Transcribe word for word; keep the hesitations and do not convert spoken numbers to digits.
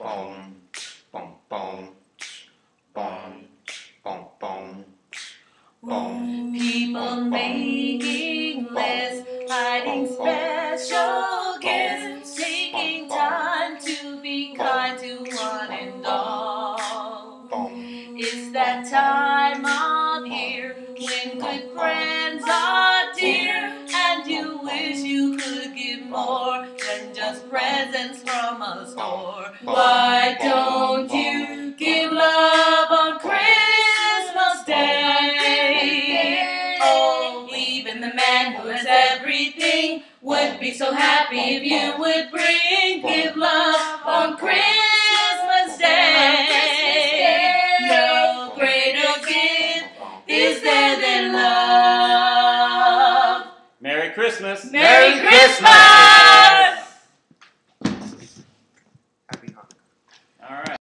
boom, boom, boom, boom, boom, boom, boom. People making lists, hiding special gifts, taking time to be kind to one and all. It's that time of year when good friends are dear, and you wish you could give more than just presents from a store. Why don't you give love on Christmas Day? Oh, even the man who has everything would be so happy if you would bring give love on Christmas Day. No greater gift is there than love. Merry Christmas! Merry Christmas!